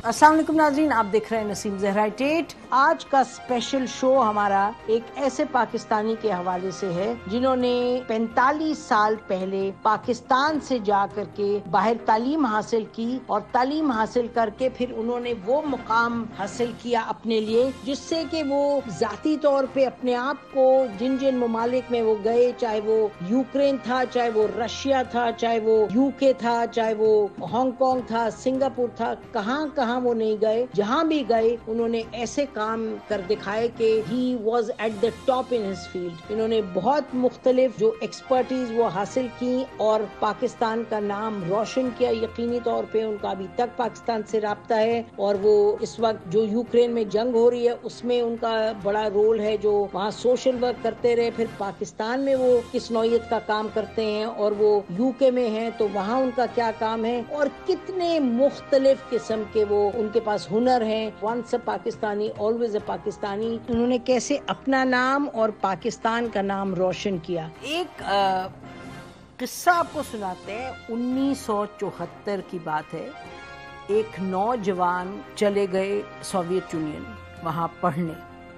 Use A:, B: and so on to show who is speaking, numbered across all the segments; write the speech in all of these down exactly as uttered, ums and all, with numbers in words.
A: अस्सलाम वालेकुम नाज़रीन, आप देख रहे हैं नसीम ज़हरा टेट। आज का स्पेशल शो हमारा एक ऐसे पाकिस्तानी के हवाले से है जिन्होंने पैंतालीस साल पहले पाकिस्तान से जा करके बाहर तालीम हासिल की और तालीम हासिल करके फिर उन्होंने वो मुकाम हासिल किया अपने लिए जिससे कि वो जाती तौर पे अपने आप को जिन जिन ममालिक में वो गए, चाहे वो यूक्रेन था, चाहे वो रशिया था, चाहे वो यूके था, चाहे वो हांगकांग था, सिंगापुर था, कहाँ कहाँ वो नहीं गए, जहाँ भी गए उन्होंने ऐसे काम कर दिखाए कि he was at the top in his field. इन्होंने बहुत मुख्तलिफ जो एक्सपर्टीज वो हासिल की और पाकिस्तान का नाम रोशन किया। यकीनी तौर पे उनका अभी तक पाकिस्तान से राब्ता है और वो इस वक्त जो यूक्रेन में जंग हो रही है उसमें उनका बड़ा रोल है, जो वहाँ सोशल वर्क करते रहे। फिर पाकिस्तान में वो किस नौयत का काम करते हैं और वो यूके में हैं तो वहाँ उनका क्या काम है और कितने मुख्तलिफ किस्म के वो उनके पास हुनर हैं। Once a Pakistani always a Pakistani. उन्होंने कैसे अपना नाम और पाकिस्तान का नाम रोशन किया। एक आ, किस्सा आपको सुनाते हैं। उन्नीस सौ चौहत्तर की बात है। एक नौजवान चले गए सोवियत यूनियन वहाँ पढ़ने।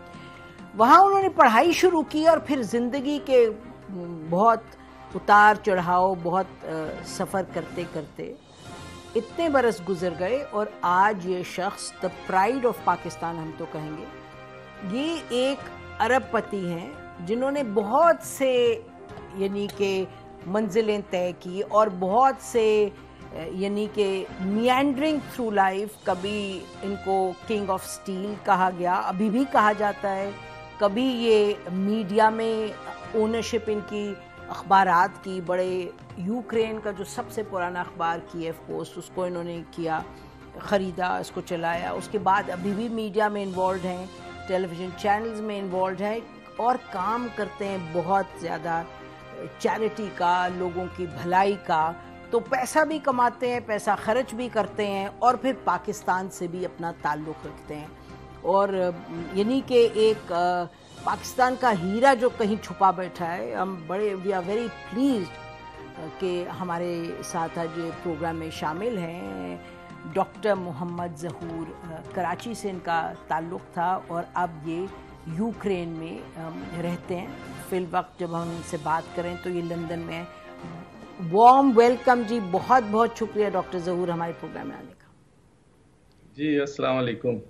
A: वहाँ उन्होंने पढ़ाई शुरू की और फिर जिंदगी के बहुत उतार चढ़ाव, बहुत आ, सफ़र करते करते इतने बरस गुजर गए और आज ये शख्स द प्राइड ऑफ पाकिस्तान हम तो कहेंगे। ये एक अरबपति हैं जिन्होंने बहुत से यानी कि मंजिलें तय की और बहुत से यानी कि मियांडरिंग थ्रू लाइफ। कभी इनको किंग ऑफ स्टील कहा गया, अभी भी कहा जाता है। कभी ये मीडिया में ओनरशिप इनकी अखबारात की, बड़े यूक्रेन का जो सबसे पुराना अखबार कीव पोस्ट उसको इन्होंने किया, ख़रीदा, इसको चलाया। उसके बाद अभी भी मीडिया में इन्वॉल्व हैं, टेलीविज़न चैनल्स में इन्वॉल्व हैं और काम करते हैं बहुत ज़्यादा चैरिटी का, लोगों की भलाई का। तो पैसा भी कमाते हैं, पैसा खर्च भी करते हैं और फिर पाकिस्तान से भी अपना ताल्लुक़ रखते हैं। और यानी कि एक आ, पाकिस्तान का हीरा जो कहीं छुपा बैठा है। हम बड़े वी आर वेरी प्लीज्ड कि हमारे साथ आज ये प्रोग्राम में शामिल हैं डॉक्टर मोहम्मद ज़हूर। कराची से इनका ताल्लुक़ था और अब ये यूक्रेन में रहते हैं। फिल वक्त जब हम इनसे बात करें तो ये लंदन में है। वार्म वेलकम जी, बहुत बहुत शुक्रिया डॉक्टर ज़हूर हमारे प्रोग्राम में आने का।
B: जी अस्सलाम वालेकुम।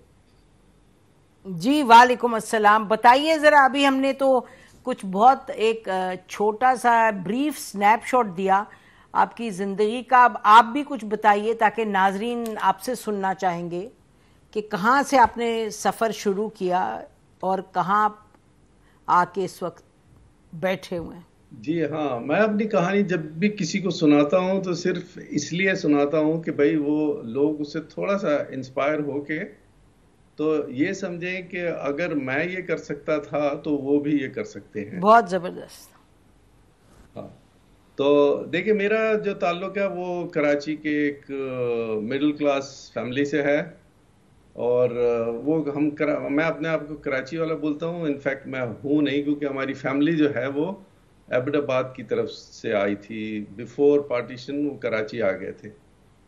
A: जी वालेकुम अस्सलाम। बताइए ज़रा, अभी हमने तो कुछ बहुत एक छोटा सा ब्रीफ स्नैपशॉट दिया आपकी ज़िंदगी का। अब आप भी कुछ बताइए ताकि नाजरीन आपसे सुनना चाहेंगे कि कहाँ से आपने सफ़र शुरू किया और कहाँ आके इस वक्त बैठे हुए हैं।
B: जी हाँ, मैं अपनी कहानी जब भी किसी को सुनाता हूँ तो सिर्फ इसलिए सुनाता हूँ कि भाई वो लोग उससे थोड़ा सा इंस्पायर होके तो ये समझें कि अगर मैं ये कर सकता था तो वो भी ये कर सकते हैं।
A: बहुत ज़बरदस्त।
B: हाँ, तो देखिए मेरा जो ताल्लुक है वो कराची के एक मिडिल क्लास फैमिली से है और वो हम करा, मैं अपने आप को कराची वाला बोलता हूँ। इनफैक्ट मैं हूँ नहीं, क्योंकि हमारी फैमिली जो है वो एबटाबाद की तरफ से आई थी। बिफोर पार्टीशन वो कराची आ गए थे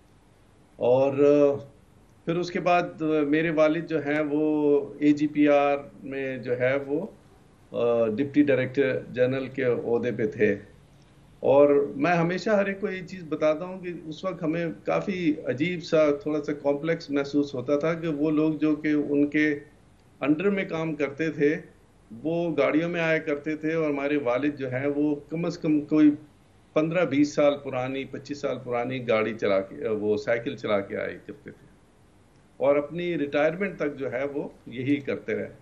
B: और फिर उसके बाद मेरे वालिद जो हैं वो ए जी पी आर में जो है वो डिप्टी डायरेक्टर जनरल के ओहदे पे थे। और मैं हमेशा हर एक को ये चीज़ बताता हूँ कि उस वक्त हमें काफ़ी अजीब सा, थोड़ा सा कॉम्प्लेक्स महसूस होता था कि वो लोग जो कि उनके अंडर में काम करते थे वो गाड़ियों में आया करते थे और हमारे वालिद जो हैं वो कम से कम कोई पंद्रह बीस साल पुरानी, पच्चीस साल पुरानी गाड़ी चला के, वो साइकिल चला के आया करते थे और अपनी रिटायरमेंट तक जो है वो यही करते रहे।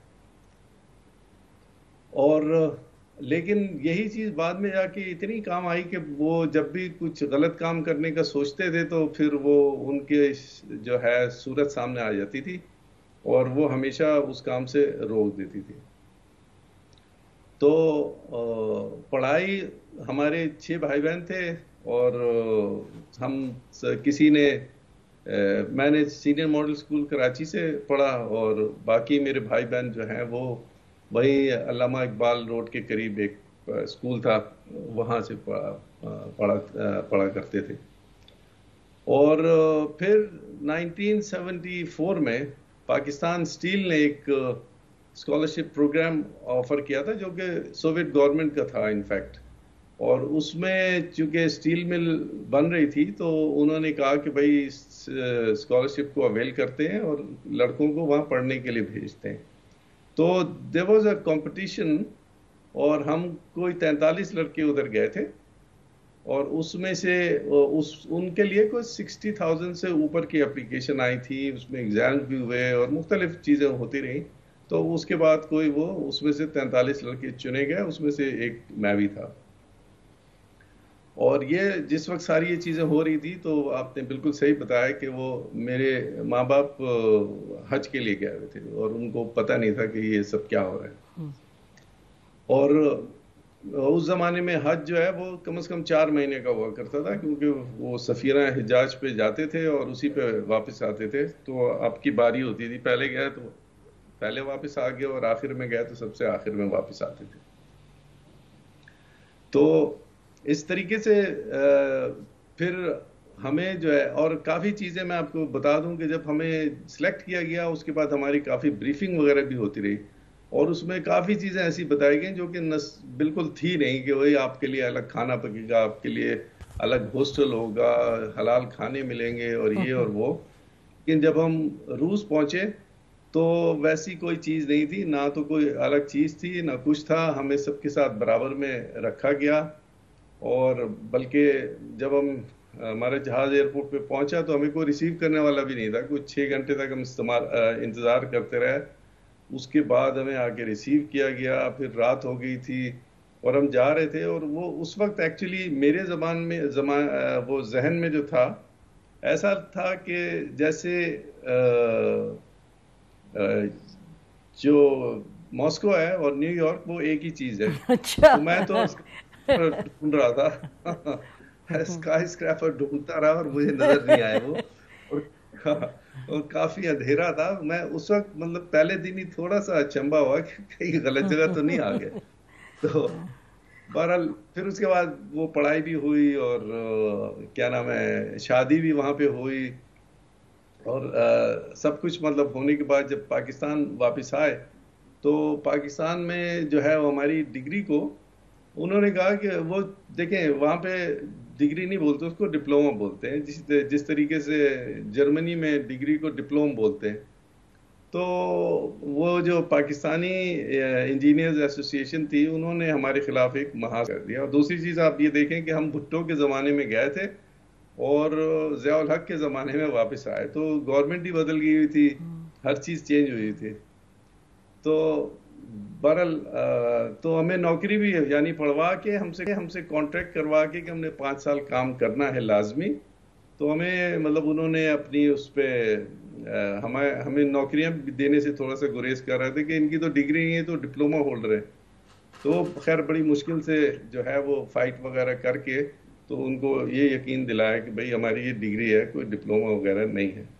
B: और लेकिन यही चीज़ बाद में जाके इतनी काम आई कि वो जब भी कुछ गलत काम करने का सोचते थे तो फिर वो उनके जो है सूरत सामने आ जाती थी और वो हमेशा उस काम से रोक देती थी। तो पढ़ाई, हमारे छह भाई बहन थे और हम किसी ने Uh, मैंने सीनियर मॉडल स्कूल कराची से पढ़ा और बाकी मेरे भाई बहन जो हैं वो वही अल्लामा इकबाल रोड के करीब एक स्कूल था, वहाँ से पढ़ा पढ़ा पढ़ा करते थे। اور پھر نائنٹین سیونٹی فور میں پاکستان اسٹیل نے ایک اسکالرشپ پروگرام آفر کیا تھا جو کہ سوویت گورنمنٹ کا تھا انفیکٹ، اور اس میں چونکہ اسٹیل مل بن رہی تھی تو انہوں نے کہا کہ بھائی اسکالرشپ کو اویل کرتے ہیں اور لڑکوں کو وہاں پڑھنے کے لیے بھیجتے ہیں. تو دیر واز اے کمپٹیشن، اور ہم کوئی تینتالیس لڑکے ادھر گئے تھے، اور اس میں سے اس ان کے لیے کوئی سکسٹی تھاؤزینڈ سے اوپر کی اپلیکیشن آئی تھی، اس میں ایگزامز بھی ہوئے اور مختلف چیزیں ہوتی رہیں. تو اس کے بعد کوئی وہ اس میں سے تینتالیس لڑکے چنے گئے، اس میں سے ایک میں بھی تھا. اور یہ جس وقت ساری یہ چیزیں ہو رہی تھی تو آپ نے بالکل صحیح بتایا کہ وہ میرے ماں باپ حج کے لیے گئے ہوئے تھے اور ان کو پتہ نہیں تھا کہ یہ سب کیا ہو رہا ہے. اور اس زمانے میں حج جو ہے وہ کم از کم چار مہینے کا ہوا کرتا تھا، کیونکہ وہ سفیرہ حجاج پہ جاتے تھے اور اسی پہ واپس آتے تھے. تو آپ کی باری ہوتی تھی، پہلے گئے تو پہلے واپس آ گئے اور آخر میں گئے تو سب سے آخر میں واپس آتے تھے. تو اس طریقے سے پھر ہمیں جو ہے، اور کافی چیزیں میں آپ کو بتا دوں کہ جب ہمیں سلیکٹ کیا گیا اس کے بعد ہماری کافی بریفنگ وغیرہ بھی ہوتی رہی، اور اس میں کافی چیزیں ایسی بتائی گئیں جو کہ بالکل تھی نہیں، کہ وہی آپ کے لیے الگ کھانا پکے گا، آپ کے لیے الگ ہاسٹل ہوگا، حلال کھانے ملیں گے اور یہ اور وہ. لیکن جب ہم روس پہنچے تو ویسی کوئی چیز نہیں تھی، نہ تو کوئی الگ چیز تھی نہ کچھ تھا. ہمیں سب کے ساتھ برابر میں رکھا گیا، اور بلکہ جب ہم ہمارا جہاز ایئرپورٹ پہ پہنچا تو ہمیں کوئی ریسیو کرنے والا بھی نہیں تھا. کچھ چھ گھنٹے تک ہم استعمال انتظار کرتے رہے. اس کے بعد ہمیں آ کے ریسیو کیا گیا. پھر رات ہو گئی تھی اور ہم جا رہے تھے، اور وہ اس وقت ایکچولی میرے زبان میں زمان وہ ذہن میں جو تھا ایسا تھا کہ جیسے جو ماسکو ہے اور نیو یارک وہ ایک ہی چیز ہے. تو میں تو ڈھونڈ رہا تھا، اسکائی اسکریپر ڈھونڈتا رہا اور مجھے نظر نہیں آئے وہ، اور کافی اندھیرا تھا. میں اس وقت مطلب پہلے دن ہی تھوڑا سا اچنبا ہوا کہ کہیں غلط جگہ تو نہیں آ گئے. تو بہرحال پھر اس کے بعد وہ پڑھائی بھی ہوئی اور کیا نام ہے شادی بھی وہاں پہ ہوئی، اور سب کچھ مطلب ہونے کے بعد جب پاکستان واپس آئے تو پاکستان میں جو ہے وہ ہماری ڈگری کو انہوں نے کہا کہ وہ دیکھیں وہاں پہ ڈگری نہیں بولتے، اس کو ڈپلوما بولتے ہیں، جس جس طریقے سے جرمنی میں ڈگری کو ڈپلوم بولتے ہیں. تو وہ جو پاکستانی انجینئرز ایسوسی ایشن تھی انہوں نے ہمارے خلاف ایک محاذ کر دیا. اور دوسری چیز آپ یہ دیکھیں کہ ہم بھٹو کے زمانے میں گئے تھے اور ضیاء الحق کے زمانے میں واپس آئے، تو گورنمنٹ ہی بدل گئی ہوئی تھی، ہر چیز چینج ہوئی تھی. تو بہرحال تو ہمیں نوکری بھی یعنی پڑھوا کے ہم سے ہم سے کانٹریکٹ کروا کے کہ ہم نے پانچ سال کام کرنا ہے لازمی. تو ہمیں مطلب انہوں نے اپنی اس پہ ہمیں ہمیں نوکریاں دینے سے تھوڑا سا گریز کر رہے تھے کہ ان کی تو ڈگری نہیں ہے تو ڈپلوما ہولڈر ہے. تو خیر بڑی مشکل سے جو ہے وہ فائٹ وغیرہ کر کے تو ان کو یہ یقین دلایا کہ بھئی ہماری یہ ڈگری ہے، کوئی ڈپلوما وغیرہ نہیں ہے.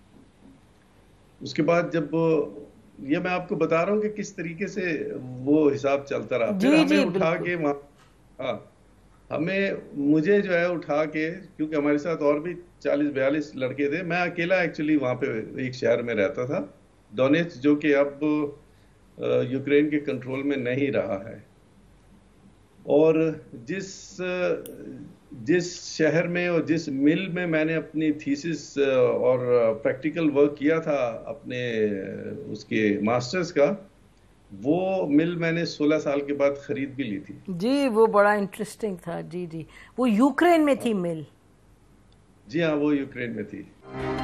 B: اس کے بعد جب یہ میں آپ کو بتا رہا ہوں کہ کس طریقے سے وہ حساب چلتا رہا. پھر ہمیں اٹھا کے وہاں ہاں ہمیں مجھے جو ہے اٹھا کے، کیونکہ ہمارے ساتھ اور بھی چالیس بیالیس لڑکے تھے، میں اکیلا ایکچولی وہاں پہ ایک شہر میں رہتا تھا ڈونیٹس، جو کہ اب یوکرین کے کنٹرول میں نہیں رہا ہے. اور جس جس شہر میں اور جس مل میں میں نے اپنی تھیسس اور پریکٹیکل ورک کیا تھا اپنے اس کے ماسٹرز کا، وہ مل میں نے سولہ سال کے بعد خرید بھی لی تھی.
A: جی وہ بڑا انٹرسٹنگ تھا. جی جی وہ یوکرین میں تھی مل.
B: جی ہاں وہ یوکرین میں تھی.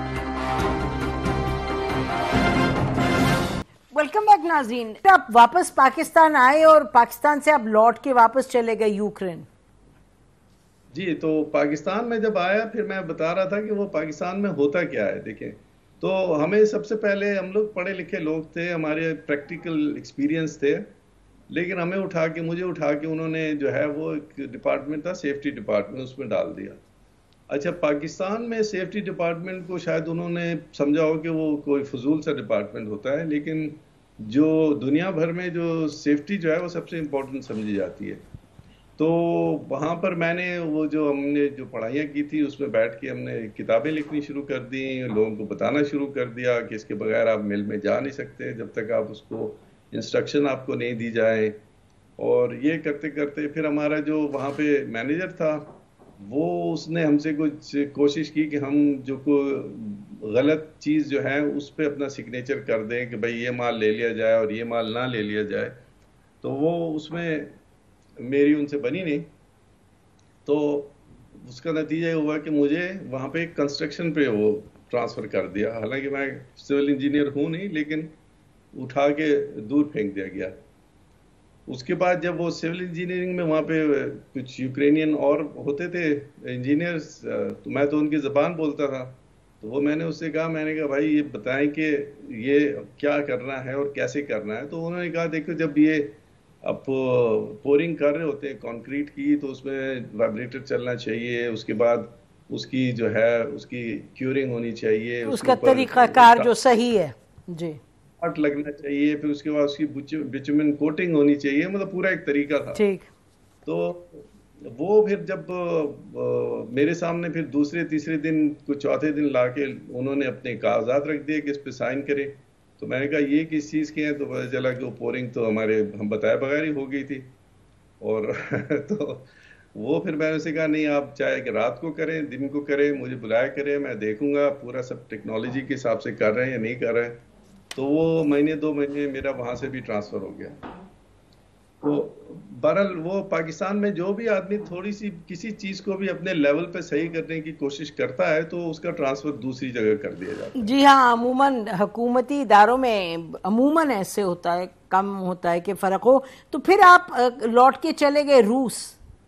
A: ویلکم بیک ناظرین. آپ واپس پاکستان آئے اور پاکستان سے آپ لوٹ کے واپس چلے گئے یوکرین.
B: جی تو پاکستان میں جب آیا پھر میں بتا رہا تھا کہ وہ پاکستان میں ہوتا کیا ہے. دیکھیں تو ہمیں سب سے پہلے ہم لوگ پڑھے لکھے لوگ تھے، ہمارے پریکٹیکل ایکسپیرینس تھے، لیکن ہمیں اٹھا کے مجھے اٹھا کے انہوں نے جو ہے وہ ایک ڈپارٹمنٹ تھا سیفٹی ڈپارٹمنٹ، اس میں ڈال دیا. اچھا پاکستان میں سیفٹی ڈپارٹمنٹ کو شاید انہوں نے سمجھا ہو کہ وہ کوئی فضول سا ڈپارٹمنٹ ہوتا ہے، لیکن جو دنیا بھر میں جو سیفٹی جو ہے وہ سب سے امپورٹنٹ سمجھی جاتی ہے. تو وہاں پر میں نے وہ جو ہم نے جو پڑھائیاں کی تھی اس میں بیٹھ کے ہم نے کتابیں لکھنی شروع کر دی، لوگوں کو بتانا شروع کر دیا کہ اس کے بغیر آپ مل میں جا نہیں سکتے جب تک آپ اس کو انسٹرکشن آپ کو نہیں دی جائے. اور یہ کرتے کرتے پھر ہمارا جو وہاں پہ مینیجر تھا وہ اس نے ہم سے کچھ کوشش کی کہ ہم جو کوئی غلط چیز جو ہے اس پہ اپنا سگنیچر کر دیں کہ بھئی یہ مال لے لیا جائے اور یہ مال نہ لے لیا جائے. تو وہ اس میں میری ان سے بنی نہیں. تو اس کا نتیجہ یہ ہوا کہ مجھے وہاں پہ کنسٹرکشن پہ وہ ٹرانسفر کر دیا. حالانکہ میں سول انجینئر ہوں نہیں، لیکن اٹھا کے دور پھینک دیا گیا. اس کے بعد جب وہ سول انجینئرنگ میں وہاں پہ کچھ یوکرینین اور ہوتے تھے انجینئرز، تو میں تو ان کی زبان بولتا تھا. تو وہ میں نے اس سے کہا، میں نے کہا بھائی یہ بتائیں کہ یہ کیا کرنا ہے اور کیسے کرنا ہے. تو انہوں نے کہا دیکھو جب یہ اب پورنگ کر رہے ہوتے ہیں کنکریٹ کی تو اس میں وائبریٹر چلنا چاہیے، اس کے بعد اس کی جو ہے اس کی کیورنگ ہونی چاہیے،
A: اس کا طریقہ کار جو صحیح ہے جی
B: ہٹ لگنا چاہیے، پھر اس کے بعد اس کی بچومن کوٹنگ ہونی چاہیے، مطلب پورا ایک طریقہ تھا.
A: ٹھیک.
B: تو وہ پھر جب میرے سامنے پھر دوسرے تیسرے دن کچھ چوتھے دن لا کے انہوں نے اپنے کاغذات رکھ دیے کہ اس پہ سائن کرے. تو میں نے کہا یہ کس چیز کے ہیں؟ تو پتہ چلا کہ وہ پورنگ تو ہمارے ہم بتائے بغیر ہی ہو گئی تھی. اور تو وہ پھر میں نے اسے کہا نہیں آپ چاہے کہ رات کو کریں دن کو کریں مجھے بلایا کریں، میں دیکھوں گا پورا سب ٹیکنالوجی کے حساب سے کر رہے ہیں یا نہیں کر رہے ہیں. تو وہ مہینے دو مہینے میرا وہاں سے بھی ٹرانسفر ہو گیا. تو بہرحال وہ پاکستان میں جو بھی آدمی تھوڑی سی کسی چیز کو بھی اپنے لیول پہ صحیح کرنے کی کوشش کرتا ہے تو اس کا ٹرانسفر دوسری جگہ کر دیا جاتا ہے.
A: جی ہاں، عموماً حکومتی اداروں میں عموماً ایسے ہوتا ہے، کم ہوتا ہے کہ فرق ہو. تو پھر آپ لوٹ کے چلے گئے روس.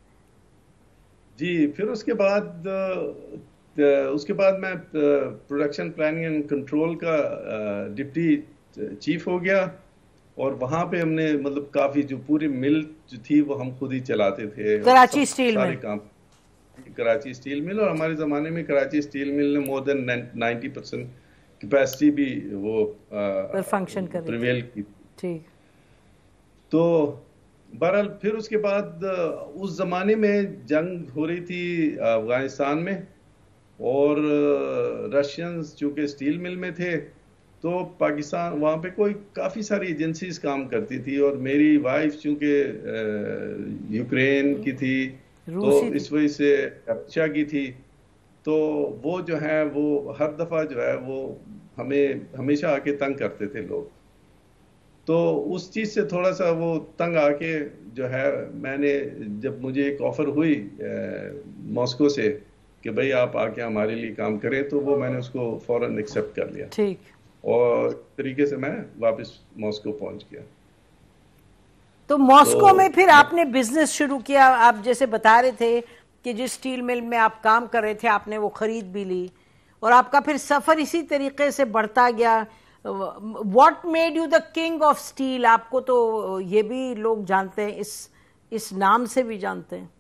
B: جی پھر اس کے بعد اس کے بعد میں پروڈکشن پلاننگ اینڈ کنٹرول کا ڈپٹی چیف ہو گیا. اور وہاں پہ ہم نے مطلب کافی جو پوری مل جو تھی وہ ہم خود ہی چلاتے تھے.
A: کراچی اسٹیل مل.
B: کام کراچی اسٹیل مل، اور ہمارے زمانے میں کراچی اسٹیل مل نے more than ninety percent capacity بھی وہ
A: فنکشن کر
B: پریویل کی.
A: ٹھیک.
B: تو بہرحال پھر اس کے بعد اس زمانے میں جنگ ہو رہی تھی افغانستان میں، اور رشینز چونکہ اسٹیل مل میں تھے تو پاکستان وہاں پہ کوئی کافی ساری ایجنسیز کام کرتی تھی، اور میری وائف چونکہ یوکرین کی تھی تو اس وجہ سے رشیا کی تھی. تو وہ جو ہے وہ ہر دفعہ جو ہے وہ ہمیں ہمیشہ آ کے تنگ کرتے تھے لوگ. تو اس چیز سے تھوڑا سا وہ تنگ آ کے جو ہے میں نے جب مجھے ایک آفر ہوئی ماسکو سے کہ بھئی آپ آ کے ہمارے لیے کام کریں، تو وہ میں نے اس کو فوراً ایکسیپٹ کر لیا.
A: ٹھیک.
B: اور طریقے سے میں واپس ماسکو پہنچ گیا.
A: تو ماسکو میں پھر آپ نے بزنس شروع کیا. آپ جیسے بتا رہے تھے کہ جس اسٹیل مل میں آپ کام کر رہے تھے آپ نے وہ خرید بھی لی، اور آپ کا پھر سفر اسی طریقے سے بڑھتا گیا. What made you the king of steel? آپ کو تو یہ بھی لوگ جانتے ہیں، اس اس نام سے بھی جانتے ہیں.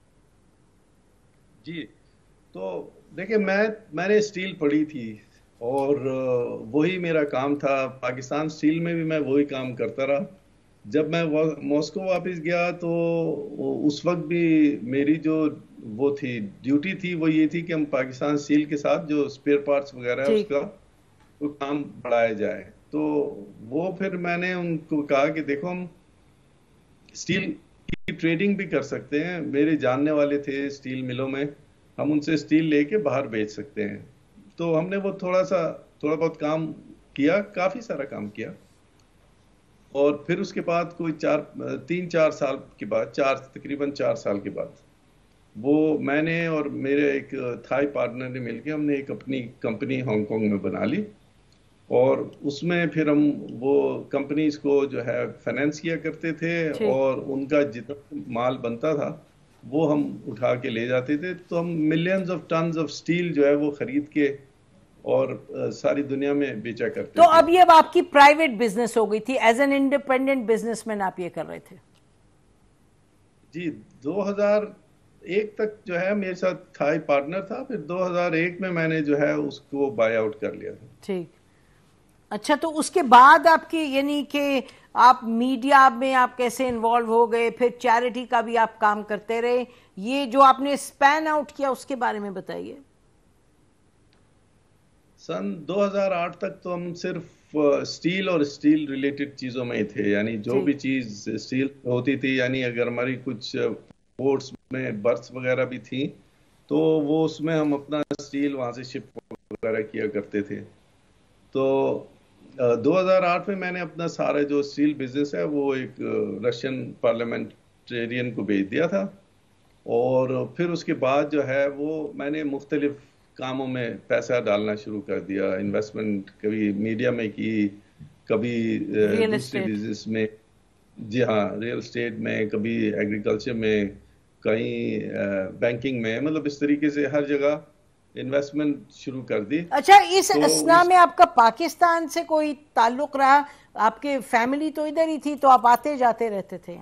B: جی تو دیکھیں میں میں نے اسٹیل پڑھی تھی اور وہی میرا کام تھا. پاکستان اسٹیل میں بھی میں وہی کام کرتا رہا. جب میں ماسکو واپس گیا تو اس وقت بھی میری جو وہ تھی ڈیوٹی تھی وہ یہ تھی کہ ہم پاکستان اسٹیل کے ساتھ جو اسپیئر پارٹس وغیرہ ہے اس کا وہ کام بڑھایا جائے. تو وہ پھر میں نے ان کو کہا کہ دیکھو ہم اسٹیل کی ٹریڈنگ بھی کر سکتے ہیں، میرے جاننے والے تھے اسٹیل ملوں میں، ہم ان سے اسٹیل لے کے باہر بیچ سکتے ہیں. تو ہم نے وہ تھوڑا سا تھوڑا بہت کام کیا، کافی سارا کام کیا. اور پھر اس کے بعد کوئی چار تین چار سال کے بعد چار تقریباً چار سال کے بعد وہ میں نے اور میرے ایک تھائی پارٹنر نے مل کے ہم نے ایک اپنی کمپنی ہانگ کانگ میں بنا لی. اور اس میں پھر ہم وہ کمپنیز کو جو ہے فائنینس کیا کرتے تھے، اور ان کا جتنا مال بنتا تھا وہ ہم اٹھا کے لے جاتے تھے. تو ہم millions of tons of steel جو ہے وہ خرید کے اور ساری دنیا میں بیچا کرتے تھے.
A: تو اب یہ آپ کی پرائیویٹ بزنس ہو گئی تھی، as an independent businessman آپ یہ کر رہے تھے؟
B: جی دو ہزار ایک تک جو ہے میرے ساتھ تھائی پارٹنر تھا، پھر دو ہزار ایک میں میں نے جو ہے اس کو بائی آؤٹ کر لیا تھا.
A: ٹھیک. اچھا تو اس کے بعد آپ کی یعنی کہ آپ میڈیا میں آپ کیسے انوالو ہو گئے، پھر چیریٹی کا بھی آپ کام کرتے رہے، یہ جو آپ نے اسپین آؤٹ کیا اس کے بارے میں بتائیے۔
B: سن دو ہزار آٹھ تک تو ہم صرف اسٹیل اور اسٹیل ریلیٹڈ چیزوں میں ہی تھے، یعنی جو
A: جی
B: بھی چیز اسٹیل ہوتی تھی، یعنی اگر ہماری کچھ پورٹس میں برتھس وغیرہ بھی تھیں تو وہ اس میں ہم اپنا اسٹیل وہاں سے شپ وغیرہ کیا کرتے تھے۔ تو دو ہزار آٹھ میں میں نے اپنا سارا جو اسٹیل بزنس ہے وہ ایک رشین پارلیمنٹرین کو بیچ دیا تھا، اور پھر اس کے بعد جو ہے وہ میں نے مختلف کاموں میں پیسہ ڈالنا شروع کر دیا، انویسٹمنٹ کبھی میڈیا میں کی، کبھی
A: ریئل
B: دوسری
A: اسٹیٹ۔
B: بزنس میں، جی ہاں ریئل اسٹیٹ میں، کبھی ایگریکلچر میں، کہیں بینکنگ میں، مطلب اس طریقے سے ہر جگہ انویسٹمنٹ شروع کر دی۔
A: اچھا اس
B: تو
A: اسنا
B: اس
A: میں آپ کا پاکستان سے کوئی تعلق رہا؟ آپ کے فیملی تو ادھر ہی تھی تو آپ آتے جاتے رہتے تھے؟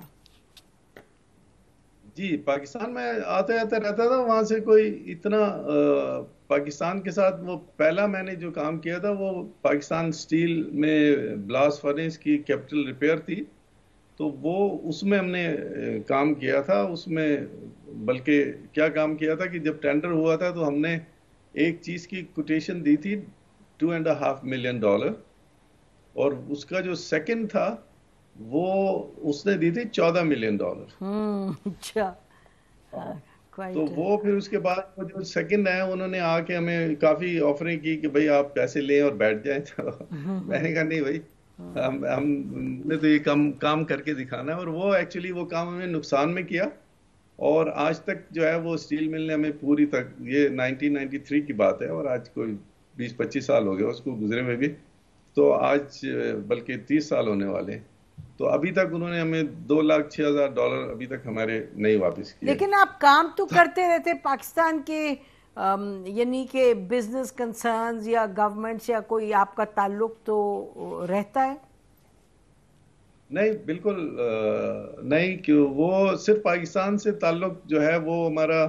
B: جی پاکستان میں آتے آتے رہتا تھا، وہاں سے کوئی اتنا پاکستان کے ساتھ، وہ پہلا میں نے جو کام کیا تھا وہ پاکستان اسٹیل میں بلاس فرنس کی کیپٹل ریپیئر تھی، تو وہ اس میں ہم نے کام کیا تھا۔ اس میں بلکہ کیا کام کیا تھا کہ جب ٹینڈر ہوا تھا تو ہم نے ایک چیز کی کوٹیشن دی تھی two and half million dollar, اور اس کا جو سیکنڈ تھا وہ اس نے دی تھی چودہ ملین ڈالر۔
A: اچھا
B: تو وہ پھر اس کے بعد وہ جو سیکنڈ ہے انہوں نے آ کے ہمیں کافی آفریں کی کہ بھائی آپ پیسے لیں اور بیٹھ جائیں، تو میں نے کہا نہیں بھائی، ہم ہم نے تو یہ کام کام کر کے دکھانا ہے، اور وہ ایکچولی وہ کام ہمیں نقصان میں کیا، اور آج تک جو ہے وہ اسٹیل مل نے ہمیں پوری تک، یہ نائنٹین نائنٹی تھری کی بات ہے اور آج کوئی بیس پچیس سال ہو گئے اس کو گزرے ہوئے بھی، تو آج بلکہ تیس سال ہونے والے ہیں، تو ابھی تک انہوں نے ہمیں دو لاکھ چھ ہزار ڈالر ابھی تک ہمارے نہیں واپس کیے۔
A: لیکن آپ کام تو کرتے رہتے پاکستان کے، یعنی کہ بزنس کنسرنز یا گورنمنٹ یا کوئی آپ کا تعلق تو رہتا ہے؟
B: نہیں بالکل نہیں، کہ وہ صرف پاکستان سے تعلق جو ہے وہ ہمارا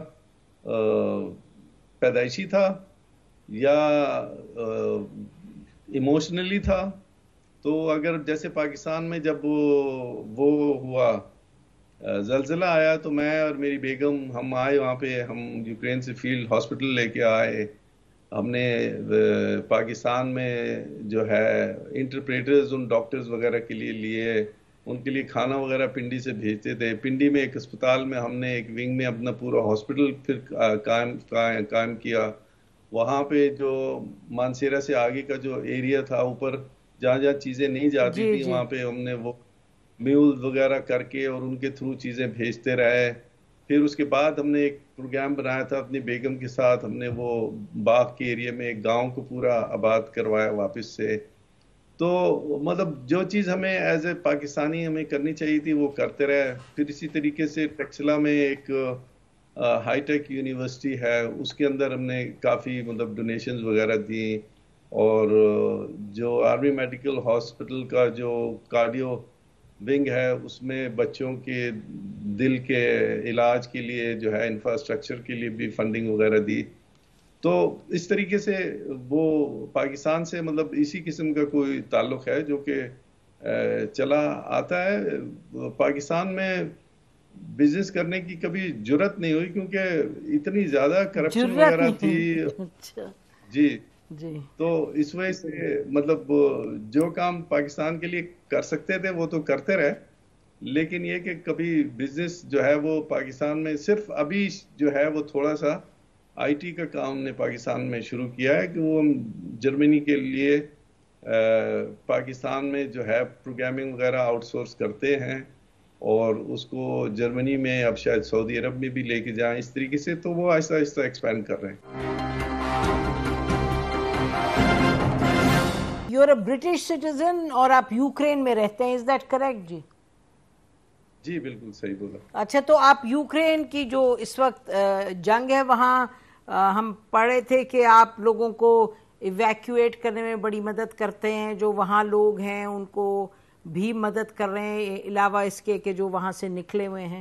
B: پیدائشی تھا یا ایموشنلی تھا۔ تو اگر جیسے پاکستان میں جب وہ ہوا زلزلہ آیا تو میں اور میری بیگم ہم آئے وہاں پہ، ہم یوکرین سے فیلڈ ہاسپٹل لے کے آئے، ہم نے پاکستان میں جو ہے انٹرپریٹرز ان ڈاکٹرز وغیرہ کے لیے لیے، ان کے لیے کھانا وغیرہ پنڈی سے بھیجتے تھے۔ پنڈی میں ایک اسپتال میں ہم نے ایک ونگ میں اپنا پورا ہاسپٹل پھر قائم قائم کیا۔ وہاں پہ جو مانسیرا سے آگے کا جو ایریا تھا اوپر جہاں جہاں چیزیں نہیں جاتی
A: جی
B: تھی
A: جی
B: وہاں پہ ہم نے وہ میول وغیرہ کر کے اور ان کے تھرو چیزیں بھیجتے رہے۔ پھر اس کے بعد ہم نے ایک پروگرام بنایا تھا اپنی بیگم کے ساتھ، ہم نے وہ باغ کے ایریا میں ایک گاؤں کو پورا آباد کروایا واپس سے۔ تو مطلب جو چیز ہمیں ایز اے پاکستانی ہمیں کرنی چاہیے تھی وہ کرتے رہے۔ پھر اسی طریقے سے ٹیکسلا میں ایک ہائی ٹیک یونیورسٹی ہے، اس کے اندر ہم نے کافی مطلب ڈونیشنز وغیرہ دیں، اور جو آرمی میڈیکل ہاسپٹل کا جو کارڈیو ونگ ہے اس میں بچوں کے دل کے علاج کے لیے جو ہے انفراسٹرکچر کے لیے بھی فنڈنگ وغیرہ دی۔ تو اس طریقے سے وہ پاکستان سے مطلب اسی قسم کا کوئی تعلق ہے جو کہ چلا آتا ہے۔ پاکستان میں بزنس کرنے کی کبھی جرت نہیں ہوئی کیونکہ اتنی زیادہ کرپشن وغیرہ تھی۔ جی
A: جی
B: تو اس وجہ سے مطلب جو کام پاکستان کے لیے کر سکتے تھے وہ تو کرتے رہے، لیکن یہ کہ کبھی بزنس جو ہے وہ پاکستان میں صرف ابھی جو ہے وہ تھوڑا سا آئی ٹی کا کام ہم نے پاکستان میں شروع کیا ہے کہ وہ ہم جرمنی کے لیے پاکستان میں جو ہے پروگرامنگ وغیرہ آؤٹ سورس کرتے ہیں، اور اس کو جرمنی میں اب شاید سعودی عرب میں بھی لے کے جائیں اس طریقے سے، تو وہ آہستہ آہستہ ایکسپینڈ کر رہے ہیں۔
A: You are a British citizen اور آپ یوکرین میں رہتے ہیں، از دیٹ کریکٹ؟ جی
B: جی بالکل صحیح بولا۔
A: اچھا تو آپ یوکرین کی جو اس وقت جنگ ہے وہاں ہم پڑھے تھے کہ آپ لوگوں کو ایویکویٹ کرنے میں بڑی مدد کرتے ہیں، جو وہاں لوگ ہیں ان کو بھی مدد کر رہے ہیں علاوہ اس کے کہ جو وہاں سے نکلے ہوئے ہیں؟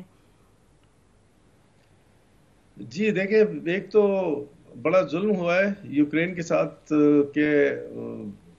B: جی دیکھیں، ایک تو بڑا ظلم ہوا ہے یوکرین کے ساتھ کہ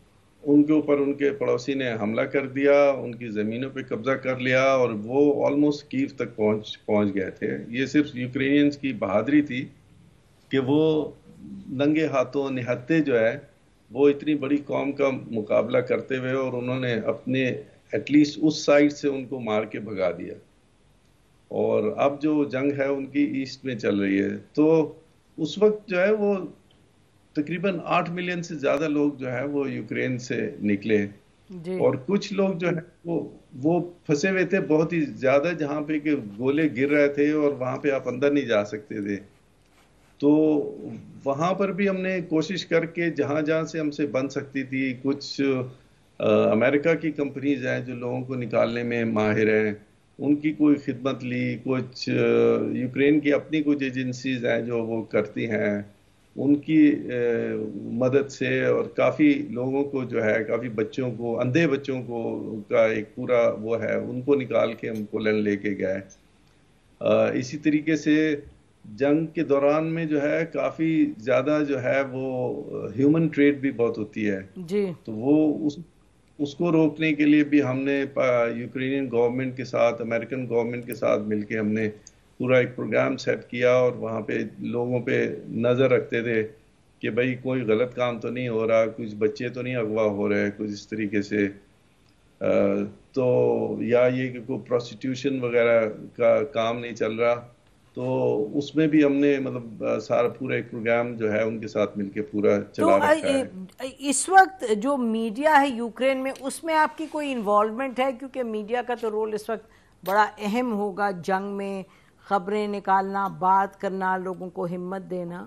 B: ان کے اوپر ان کے پڑوسی نے حملہ کر دیا، ان کی زمینوں پہ قبضہ کر لیا اور وہ آلموسٹ کیو تک پہنچ پہنچ گئے تھے۔ یہ صرف یوکرینینز کی بہادری تھی کہ وہ ننگے ہاتھوں نہتے جو ہے وہ اتنی بڑی قوم کا مقابلہ کرتے ہوئے، اور انہوں نے اپنے ایٹ لیسٹ اس سائڈ سے ان کو مار کے بھگا دیا۔ اور اب جو جنگ ہے ان کی ایسٹ میں چل رہی ہے، تو اس وقت جو ہے وہ تقریباً آٹھ ملین سے زیادہ لوگ جو ہے وہ یوکرین سے نکلے،
A: جی
B: اور کچھ لوگ جو ہے وہ وہ پھنسے ہوئے تھے بہت ہی زیادہ، جہاں پہ کہ گولے گر رہے تھے اور وہاں پہ آپ اندر نہیں جا سکتے تھے۔ تو وہاں پر بھی ہم نے کوشش کر کے جہاں جہاں سے ہم سے بن سکتی تھی، کچھ امریکہ کی کمپنیز ہیں جو لوگوں کو نکالنے میں ماہر ہیں، ان کی کوئی خدمت لی، کچھ یوکرین کی اپنی کچھ ایجنسیز ہیں جو وہ کرتی ہیں، ان کی مدد سے، اور کافی لوگوں کو جو ہے، کافی بچوں کو، اندھے بچوں کو کا ایک پورا وہ ہے، ان کو نکال کے ہم پولینڈ لے کے گئے۔ اسی طریقے سے جنگ کے دوران میں جو ہے کافی زیادہ جو ہے وہ ہیومن ٹریڈ بھی بہت ہوتی ہے،
A: جی
B: تو وہ اس اس کو روکنے کے لیے بھی ہم نے یوکرینین گورنمنٹ کے ساتھ، امریکن گورنمنٹ کے ساتھ مل کے ہم نے پورا ایک پروگرام سیٹ کیا، اور وہاں پہ لوگوں پہ نظر رکھتے تھے کہ بھئی کوئی غلط کام تو نہیں ہو رہا، کچھ بچے تو نہیں اغوا ہو رہے کچھ اس طریقے سے، تو یا یہ کہ کوئی پروسٹیٹیوشن وغیرہ کا کام نہیں چل رہا۔ تو اس میں بھی ہم نے مطلب سارا پورا ایک پروگرام جو ہے ان کے ساتھ مل کے پورا چلا رکھا ہے۔
A: اس وقت جو میڈیا ہے یوکرین میں، اس میں آپ کی کوئی انوالومنٹ ہے؟ کیونکہ میڈیا کا تو رول اس وقت بڑا اہم ہوگا جنگ میں، خبریں نکالنا، بات کرنا، لوگوں کو ہمت دینا۔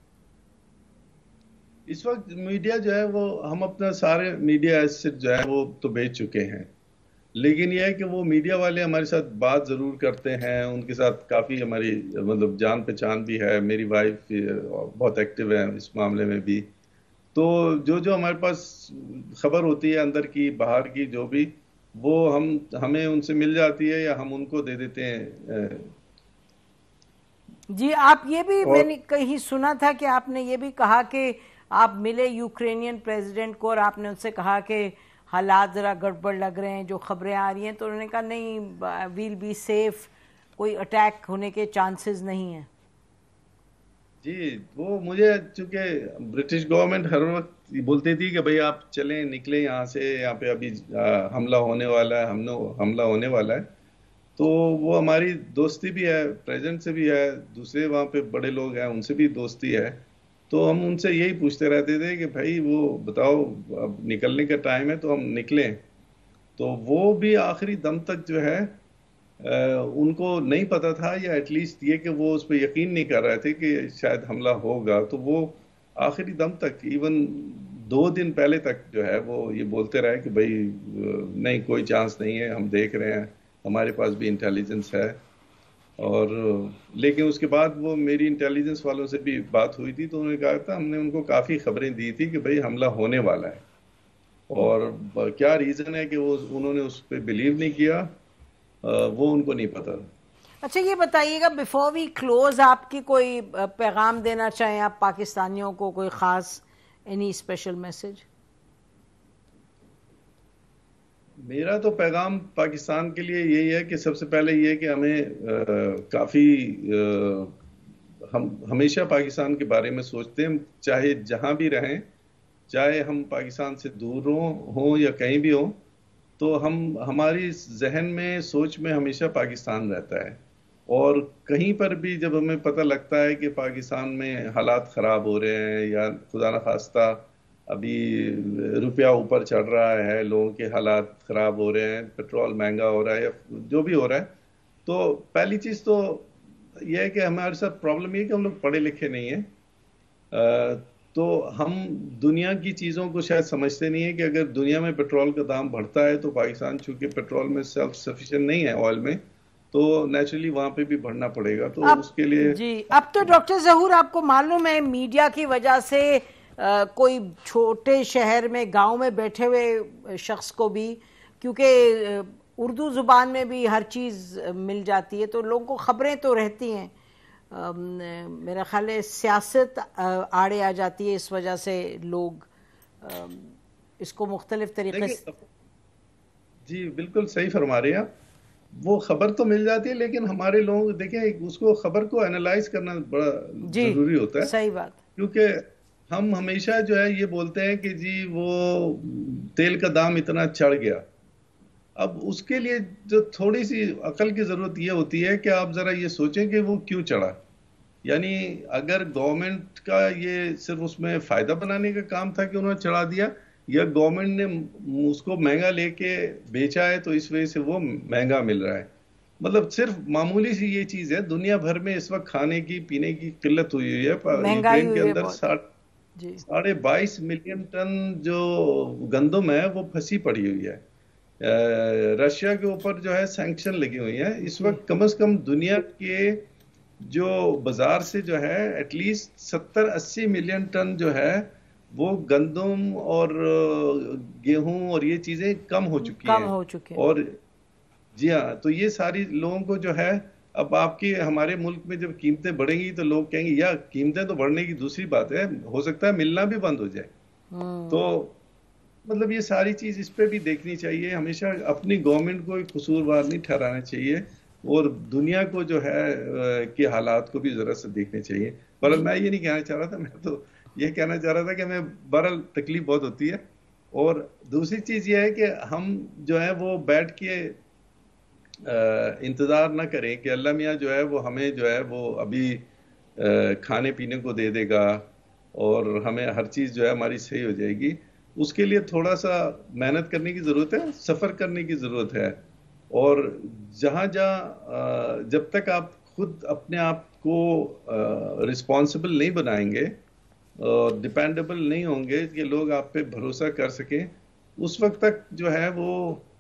B: اس وقت میڈیا جو ہے وہ ہم اپنا سارے میڈیا ایسٹ جو ہے وہ تو بیچ چکے ہیں، لیکن یہ ہے کہ وہ میڈیا والے ہمارے ساتھ بات ضرور کرتے ہیں، ان کے ساتھ کافی ہماری مطلب جان پہچان بھی ہے، میری وائف بہت ایکٹیو ہے اس معاملے میں بھی، تو جو جو ہمارے پاس خبر ہوتی ہے اندر کی باہر کی جو بھی، وہ ہم ہمیں ان سے مل جاتی ہے یا ہم ان کو دے دیتے ہیں۔
A: جی آپ یہ بھی میں نے کہیں سنا تھا کہ آپ نے یہ بھی کہا کہ آپ ملے یوکرینین پریزیڈنٹ کو اور آپ نے ان سے کہا کہ حالات ذرا گڑبڑ لگ رہے ہیں، جو خبریں آ رہی ہیں، تو انہوں نے کہا نہیں، ویل بی سیف، کوئی اٹیک ہونے کے چانسز نہیں ہیں۔
B: جی وہ مجھے چونکہ برٹش گورنمنٹ ہر وقت بولتی تھی کہ بھئی آپ چلیں، نکلیں یہاں سے، یہاں پہ ابھی حملہ ہونے والا ہے، ہم نے حملہ ہونے والا ہے، تو وہ ہماری دوستی بھی ہے، پریزیڈنٹ سے بھی ہے، دوسرے وہاں پہ بڑے لوگ ہیں ان سے بھی دوستی ہے، تو ہم ان سے یہی پوچھتے رہتے تھے کہ بھائی وہ بتاؤ اب نکلنے کا ٹائم ہے تو ہم نکلیں، تو وہ بھی آخری دم تک جو ہے ان کو نہیں پتا تھا، یا ایٹ لیسٹ یہ کہ وہ اس پہ یقین نہیں کر رہے تھے کہ شاید حملہ ہوگا، تو وہ آخری دم تک، ایون دو دن پہلے تک جو ہے وہ یہ بولتے رہے کہ بھائی نہیں، کوئی چانس نہیں ہے، ہم دیکھ رہے ہیں، ہمارے پاس بھی انٹیلیجنس ہے، اور لیکن اس کے بعد وہ میری انٹیلیجنس والوں سے بھی بات ہوئی تھی، تو انہوں نے کہا تھا ہم نے ان کو کافی خبریں دی تھی کہ بھائی حملہ ہونے والا ہے، اور کیا ریزن ہے کہ وہ انہوں نے اس پہ بلیو نہیں کیا، وہ ان کو نہیں پتا۔
A: اچھا یہ بتائیے گا بیفور وی کلوز، آپ کی کوئی پیغام دینا چاہیں آپ پاکستانیوں کو، کوئی خاص اینی اسپیشل میسج؟
B: میرا تو پیغام پاکستان کے لیے یہی ہے کہ سب سے پہلے یہ کہ ہمیں کافی ہم ہمیشہ پاکستان کے بارے میں سوچتے ہیں، چاہے جہاں بھی رہیں، چاہے ہم پاکستان سے دور ہوں یا کہیں بھی ہوں، تو ہم ہماری ذہن میں، سوچ میں ہمیشہ پاکستان رہتا ہے، اور کہیں پر بھی جب ہمیں پتہ لگتا ہے کہ پاکستان میں حالات خراب ہو رہے ہیں، یا خدا نخواستہ ابھی روپیہ اوپر چڑھ رہا ہے، لوگوں کے حالات خراب ہو رہے ہیں، پیٹرول مہنگا ہو رہا ہے، یا جو بھی ہو رہا ہے، تو پہلی چیز تو یہ ہے کہ ہمارے ساتھ پرابلم یہ کہ ہم لوگ پڑھے لکھے نہیں ہیں، تو ہم دنیا کی چیزوں کو شاید سمجھتے نہیں ہیں کہ اگر دنیا میں پیٹرول کا دام بڑھتا ہے تو پاکستان چونکہ پیٹرول میں سیلف سفیشینٹ نہیں ہے، آئل میں، تو نیچرلی وہاں پہ بھی بڑھنا پڑے گا، تو اس کے لیے
A: جی اب تو ڈاکٹر ظہور آپ کو معلوم ہے میڈیا کی وجہ سے کوئی چھوٹے شہر میں، گاؤں میں بیٹھے ہوئے شخص کو بھی، کیونکہ اردو زبان میں بھی ہر چیز مل جاتی ہے، تو لوگوں کو خبریں تو رہتی ہیں، میرا خیال ہے سیاست آڑے آ جاتی ہے، اس وجہ سے لوگ اس کو مختلف طریقے سے.
B: جی بالکل صحیح فرما رہے ہیں آپ. وہ خبر تو مل جاتی ہے لیکن ہمارے لوگ دیکھیں اس کو خبر کو اینالائز کرنا بڑا ضروری ہوتا ہے.
A: صحیح بات.
B: کیونکہ ہم ہمیشہ جو ہے یہ بولتے ہیں کہ جی وہ تیل کا دام اتنا چڑھ گیا. اب اس کے لیے جو تھوڑی سی عقل کی ضرورت یہ ہوتی ہے کہ آپ ذرا یہ سوچیں کہ وہ کیوں چڑھا. یعنی اگر گورنمنٹ کا یہ صرف اس میں فائدہ بنانے کا کام تھا کہ انہوں نے چڑھا دیا, یا گورنمنٹ نے اس کو مہنگا لے کے بیچا ہے تو اس وجہ سے وہ مہنگا مل رہا ہے. مطلب صرف معمولی سی یہ چیز ہے. دنیا بھر میں اس وقت کھانے کی پینے کی قلت ہوئی ہوئی ہے. یوکرین کے اندر ساڑھے بائیس ملین ٹن جو گندم ہے وہ پھنسی پڑی ہوئی ہے. رشیا کے اوپر جو ہے سینکشن لگی ہوئی ہیں. اس وقت کم از کم دنیا کے جو بازار سے جو ہے ایٹ لیسٹ ستر اسی ملین ٹن جو ہے وہ گندم اور گیہوں اور یہ چیزیں کم ہو چکی ہیں.
A: کم ہو چکے ہیں.
B: اور جی ہاں, تو یہ ساری لوگوں کو جو ہے اب آپ کی ہمارے ملک میں جب قیمتیں بڑھیں گی تو لوگ کہیں گے یا قیمتیں تو بڑھنے کی دوسری بات ہے, ہو سکتا ہے ملنا بھی بند ہو جائے. تو مطلب یہ ساری چیز اس پہ بھی دیکھنی چاہیے. ہمیشہ اپنی گورنمنٹ کو قصوروار نہیں ٹھہرانا چاہیے اور دنیا کو جو ہے کے حالات کو بھی ذرا سے دیکھنے چاہیے. پر میں یہ نہیں کہنا چاہ رہا تھا, میں تو یہ کہنا چاہ رہا تھا کہ میں بہرحال تکلیف بہت ہوتی ہے. اور دوسری چیز یہ ہے کہ ہم جو ہے وہ بیٹھ کے انتظار نہ کریں کہ اللہ میاں جو ہے وہ ہمیں جو ہے وہ ابھی کھانے پینے کو دے دے گا اور ہمیں ہر چیز جو ہے ہماری صحیح ہو جائے گی. اس کے لیے تھوڑا سا محنت کرنے کی ضرورت ہے, سفر کرنے کی ضرورت ہے. اور جہاں جہاں جب تک آپ خود اپنے آپ کو رسپانسبل نہیں بنائیں گے, ڈیپینڈیبل نہیں ہوں گے کہ لوگ آپ پہ بھروسہ کر سکیں, اس وقت تک جو ہے وہ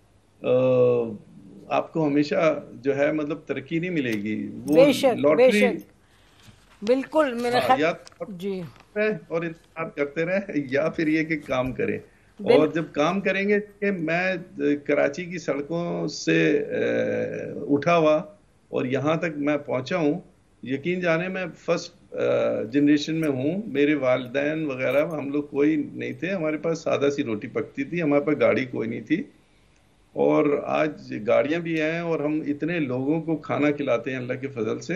B: آپ کو ہمیشہ جو ہے مطلب ترقی نہیں ملے گی. وہ لاٹری
A: بالکل میرا خیال جی
B: اور انتظار کرتے رہے یا پھر یہ کہ کام کریں. اور جب کام کریں گے کہ میں کراچی کی سڑکوں سے اٹھا ہوا اور یہاں تک میں پہنچا ہوں, یقین جانے میں فرسٹ جنریشن میں ہوں. میرے والدین وغیرہ ہم لوگ کوئی نہیں تھے, ہمارے پاس سادہ سی روٹی پکتی تھی, ہمارے پاس گاڑی کوئی نہیں تھی. اور آج گاڑیاں بھی ہیں اور ہم اتنے لوگوں کو کھانا کھلاتے ہیں اللہ کے فضل سے.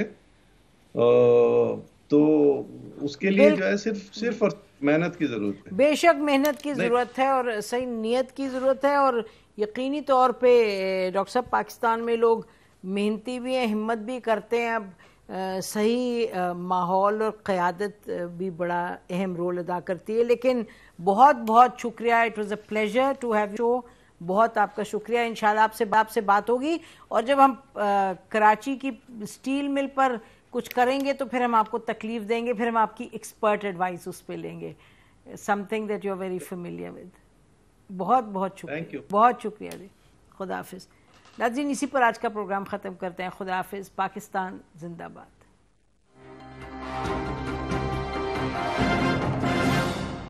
B: تو اس کے لیے جو ہے صرف صرف اور محنت کی ضرورت ہے.
A: بے شک محنت کی ضرورت ہے اور صحیح نیت کی ضرورت ہے. اور یقینی طور پہ ڈاکٹر صاحب پاکستان میں لوگ محنتی بھی ہیں, ہمت بھی کرتے ہیں. اب صحیح ماحول اور قیادت بھی بڑا اہم رول ادا کرتی ہے. لیکن بہت بہت شکریہ. It was a pleasure to have you. بہت آپ کا شکریہ. انشاءاللہ آپ سے آپ سے بات ہوگی, اور جب ہم کراچی کی اسٹیل مل پر کچھ کریں گے تو پھر ہم آپ کو تکلیف دیں گے, پھر ہم آپ کی ایکسپرٹ ایڈوائس اس پہ لیں گے. something that you are very familiar with. بہت بہت شکریہ, بہت شکریہ جی. خدا حافظ. ناظرین اسی پر آج کا پروگرام ختم کرتے ہیں. خدا حافظ. پاکستان زندہ باد.